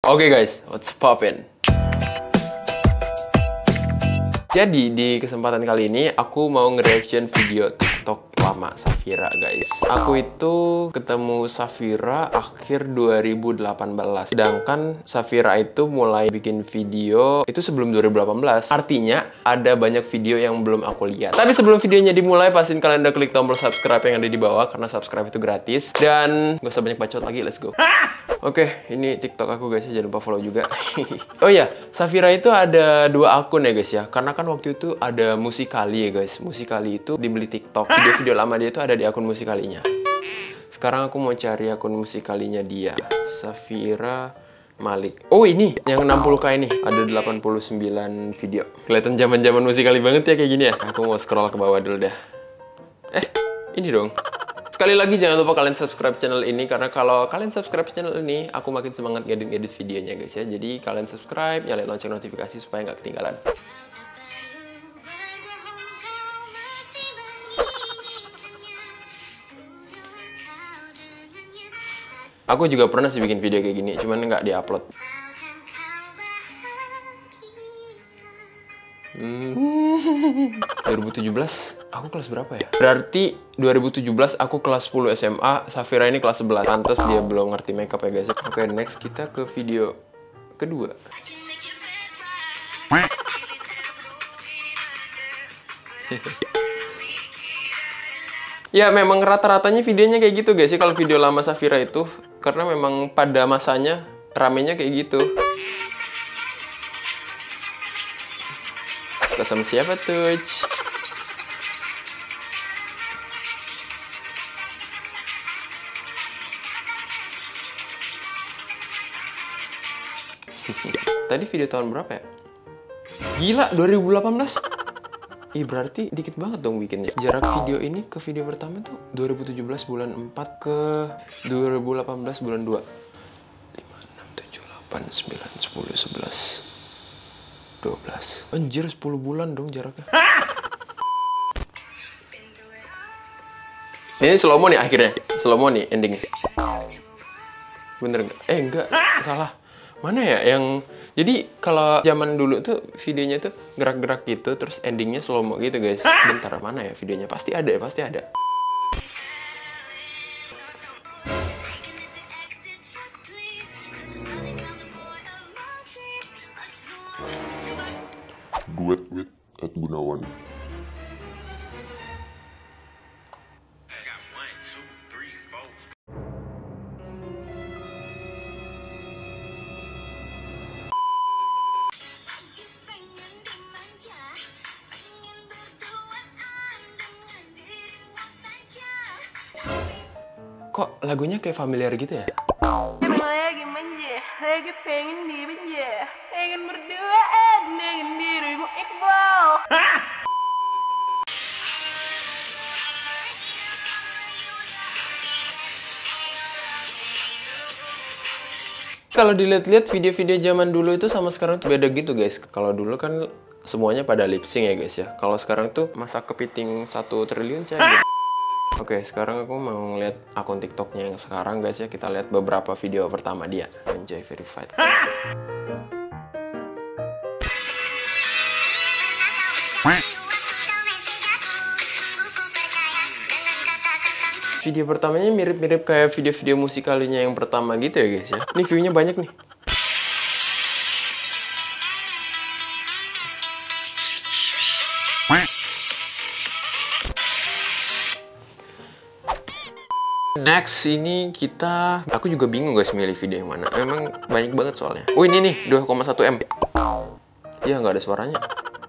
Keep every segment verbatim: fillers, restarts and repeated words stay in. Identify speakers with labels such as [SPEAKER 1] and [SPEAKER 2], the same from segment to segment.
[SPEAKER 1] Oke guys, what's poppin'? Jadi di kesempatan kali ini aku mau nge-reaction video TikTok lama Safira guys. Aku itu ketemu Safira akhir dua ribu delapan belas. Sedangkan Safira itu mulai bikin video itu sebelum dua ribu delapan belas. Artinya ada banyak video yang belum aku lihat. Tapi sebelum videonya dimulai, pastiin kalian udah klik tombol subscribe yang ada di bawah karena subscribe itu gratis. Dan gak usah banyak bacot lagi, let's go. Oke, ini TikTok aku guys, jangan lupa follow juga. Oh iya, Safira itu ada dua akun ya guys ya. Karena kan waktu itu ada Musical.ly ya guys. Musical.ly itu dibeli TikTok. Video-video lama dia itu ada di akun Musical.ly-nya. Sekarang aku mau cari akun Musical.ly-nya dia. Safira Malik. Oh ini, yang enam puluh K ini. Ada delapan puluh sembilan video. Kelihatan zaman-zaman Musical.ly banget ya kayak gini ya. Aku mau scroll ke bawah dulu dah. Eh, ini dong. Sekali lagi jangan lupa kalian subscribe channel ini, karena kalau kalian subscribe channel ini, aku makin semangat ngedit-ngedit videonya guys ya. Jadi kalian subscribe, nyalain lonceng notifikasi supaya nggak ketinggalan. Aku juga pernah sih bikin video kayak gini, cuman nggak diupload. Hmm. dua ribu tujuh belas, aku kelas berapa ya? Berarti dua ribu tujuh belas aku kelas sepuluh S M A, Safira ini kelas sebelas. Pantes dia belum ngerti makeup ya guys. Oke, next kita ke video kedua. Ya memang rata-ratanya videonya kayak gitu guys sih kalau video lama Safira itu, karena memang pada masanya ramenya kayak gitu. Suka sama siapa tuh? Tadi video tahun berapa ya? Gila, dua ribu delapan belas. Ih, berarti dikit banget dong bikinnya. Jarak video ini ke video pertama tuh dua ribu tujuh belas bulan empat ke dua ribu delapan belas bulan dua. lima, enam, tujuh, delapan, sembilan, sepuluh, sebelas, dua belas. Anjir, sepuluh bulan dong jaraknya. Ini slow mo nih akhirnya. Slow mo nih ending. Bener nggak? Eh enggak, salah. Mana ya yang... Jadi kalau zaman dulu tuh videonya tuh gerak-gerak gitu, terus endingnya slow mo gitu guys. Bentar, mana ya videonya? Pasti ada ya, pasti ada.
[SPEAKER 2] Duet with Ed Gunawan.
[SPEAKER 1] Kok lagunya kayak familiar gitu ya?
[SPEAKER 3] Lagi manja, lagi pengen dimanja, pengen berduaan dengan dirimu Iqbal.
[SPEAKER 1] Kalau dilihat-lihat video-video zaman dulu itu sama sekarang tuh beda gitu guys. Kalau dulu kan semuanya pada lip sync ya guys ya. Kalau sekarang tuh masa kepiting satu triliun cair. Oke, sekarang aku mau ngeliat akun TikToknya yang sekarang guys ya. Kita lihat beberapa video pertama dia. Anjay, verified. Video pertamanya mirip-mirip kayak video-video Musical.ly-nya yang pertama gitu ya guys ya. Ini view-nya banyak nih. Next, ini kita... Aku juga bingung guys milih video yang mana. Memang banyak banget soalnya. Oh ini nih, dua koma satu M. Iya, nggak ada suaranya.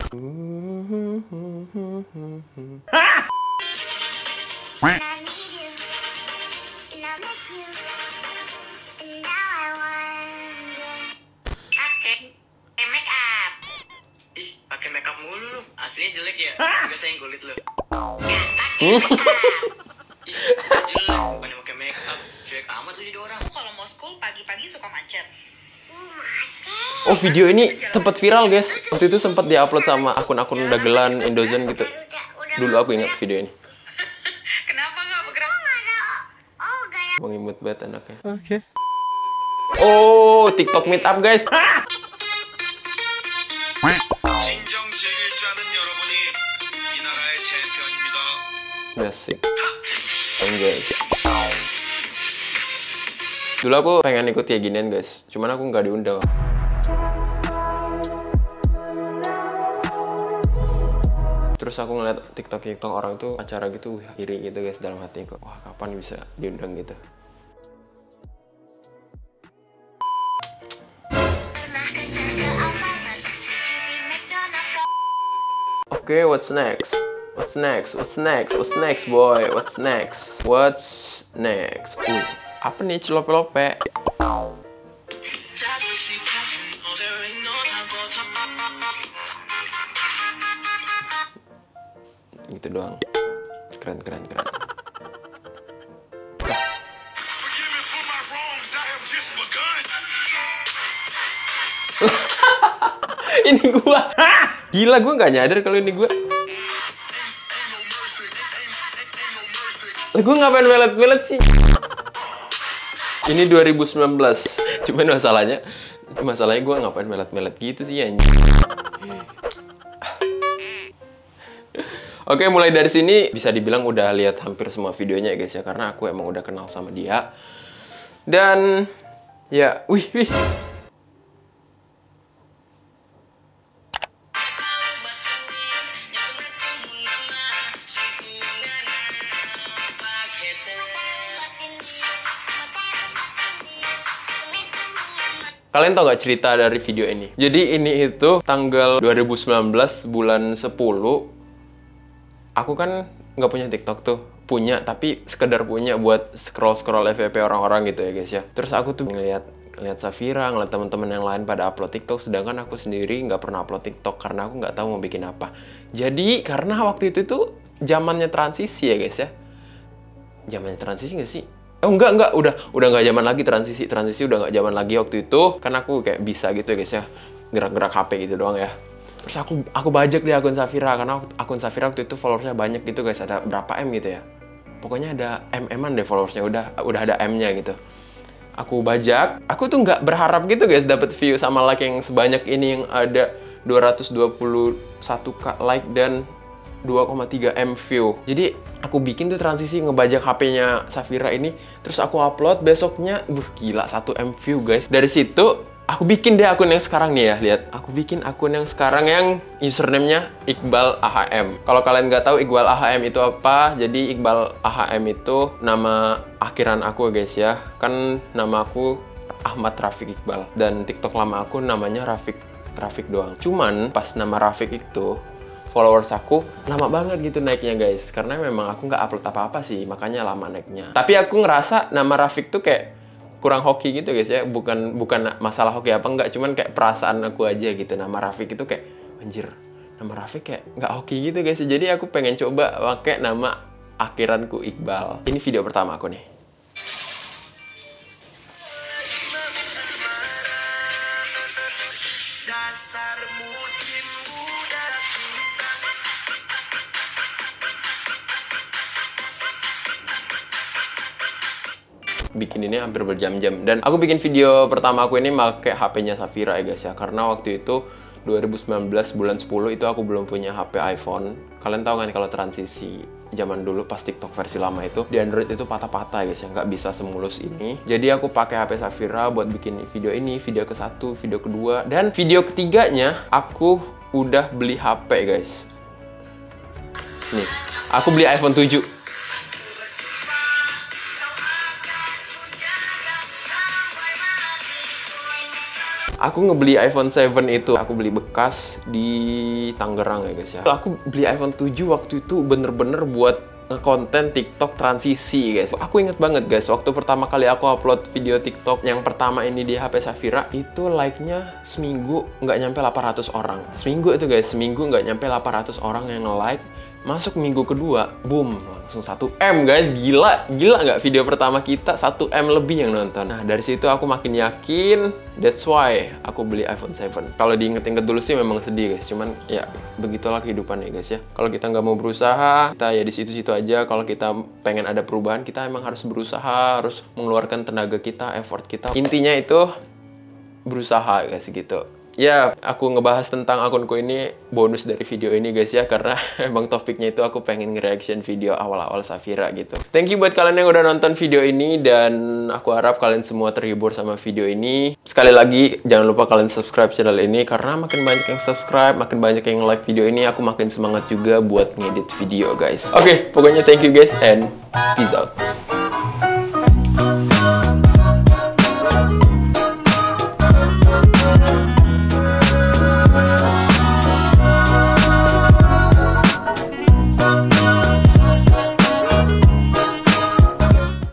[SPEAKER 4] Ih, pakai makeup mulu lu. Aslinya jelek ya. Gak sayang kulit lu. Jelek, bukannya pakai makeup. Cuek amat lu jadi orang.
[SPEAKER 3] Kalau mau school pagi-pagi suka macet.
[SPEAKER 1] Oh, video ini tempat viral guys. Waktu itu sempat diupload sama akun-akun dagelan Indozone gitu. Dulu aku ingat video ini.
[SPEAKER 3] Kenapa nggak bergerak?
[SPEAKER 1] Bang imut banget anaknya.
[SPEAKER 5] Oke.
[SPEAKER 1] Oh, TikTok meetup guys.
[SPEAKER 5] 진정 즐길 줄 아는 여러분이 이 나라의 챔피언입니다.
[SPEAKER 1] Basic. Enggak. Dulu aku pengen ikut kayak ginian guys, cuman aku nggak diundang. Terus aku ngeliat TikTok TikTok orang tuh acara gitu, wih, iri gitu guys dalam hati kok. Wah, kapan bisa diundang gitu. Oke, okay, what's next? What's next? What's next? What's next, boy? What's next? What's next? Wih, apa nih celope-lope? Gitu doang. Keren, keren, keren. Ini gua. Gila, gua nggak nyadar kalau ini gua. Lah, gua ngapain melet-melet sih? Ini dua ribu sembilan belas. Cuman masalahnya, masalahnya gua ngapain melet-melet gitu sih anjing. Oke, mulai dari sini bisa dibilang udah lihat hampir semua videonya ya guys ya, karena aku emang udah kenal sama dia. Dan ya, wih, wih. Kalian tau gak cerita dari video ini? Jadi ini itu tanggal dua ribu sembilan belas bulan sepuluh. Aku kan nggak punya TikTok tuh. Punya, tapi sekedar punya buat scroll-scroll F Y P orang-orang gitu ya guys ya. Terus aku tuh ngeliat, ngeliat Safira, ngeliat teman-teman yang lain pada upload TikTok. Sedangkan aku sendiri nggak pernah upload TikTok karena aku nggak tahu mau bikin apa. Jadi karena waktu itu tuh zamannya transisi ya guys ya. Zamannya transisi nggak sih? Oh enggak, enggak, udah udah nggak zaman lagi transisi. Transisi udah nggak zaman lagi waktu itu. Kan aku kayak bisa gitu ya guys ya. Gerak-gerak H P gitu doang ya. Terus aku aku bajak di akun Safira, karena akun Safira waktu itu followersnya banyak gitu guys, ada berapa M gitu ya. Pokoknya ada M-M-an deh followersnya, udah udah ada M-nya gitu. Aku bajak, aku tuh nggak berharap gitu guys dapat view sama like yang sebanyak ini, yang ada dua ratus dua puluh satu k like dan dua koma tiga M view. Jadi aku bikin tuh transisi ngebajak H P-nya Safira ini, terus aku upload besoknya, buh gila satu M view guys. Dari situ aku bikin deh akun yang sekarang nih ya, lihat. Aku bikin akun yang sekarang yang username-nya Iqbal A H M. Kalau kalian nggak tahu Iqbal A H M itu apa, jadi Iqbal A H M itu nama akhiran aku guys ya. Kan nama aku Ahmad Rafiq Iqbal, dan TikTok lama aku namanya Rafiq Rafiq doang. Cuman pas nama Rafiq itu followers aku lama banget gitu naiknya guys, karena memang aku nggak upload apa-apa sih, makanya lama naiknya. Tapi aku ngerasa nama Rafiq tuh kayak kurang hoki gitu guys ya, bukan bukan masalah hoki apa enggak, cuman kayak perasaan aku aja gitu. Nama Rafiq itu kayak anjir, nama Rafiq kayak nggak hoki gitu guys. Jadi aku pengen coba pakai nama akhiranku Iqbal. Ini video pertama aku nih. Bikin ini hampir berjam-jam, dan aku bikin video pertama aku ini pakai H P-nya Safira ya guys ya, karena waktu itu dua ribu sembilan belas bulan sepuluh itu aku belum punya H P iPhone. Kalian tahu kan kalau transisi zaman dulu pas TikTok versi lama itu di Android itu patah-patah guys ya, nggak bisa semulus ini. Jadi aku pakai H P Safira buat bikin video ini, video ke satu, video kedua, dan video ketiganya aku udah beli H P guys. Nih, aku beli iPhone tujuh. Aku ngebeli iPhone tujuh itu, aku beli bekas di Tangerang ya guys ya. Aku beli iPhone tujuh waktu itu bener-bener buat konten TikTok transisi guys. Aku inget banget guys, waktu pertama kali aku upload video TikTok yang pertama ini di H P Safira, itu like-nya seminggu nggak nyampe delapan ratus orang. Seminggu itu guys, seminggu nggak nyampe delapan ratus orang yang nge-like. Masuk minggu kedua, boom, langsung satu M guys. Gila, gila nggak video pertama kita satu M lebih yang nonton. Nah, dari situ aku makin yakin, that's why aku beli iPhone tujuh. Kalau diinget-inget dulu sih memang sedih guys, cuman ya begitulah kehidupan ya guys ya. Kalau kita nggak mau berusaha, kita ya di situ-situ aja. Kalau kita pengen ada perubahan, kita emang harus berusaha, harus mengeluarkan tenaga kita, effort kita. Intinya itu berusaha guys gitu. Ya, aku ngebahas tentang akunku ini bonus dari video ini guys ya, karena emang topiknya itu aku pengen nge-reaction video awal-awal Safira gitu. Thank you buat kalian yang udah nonton video ini, dan aku harap kalian semua terhibur sama video ini. Sekali lagi, jangan lupa kalian subscribe channel ini, karena makin banyak yang subscribe, makin banyak yang like video ini, aku makin semangat juga buat ngedit video guys. Oke, okay, pokoknya thank you guys, and peace out.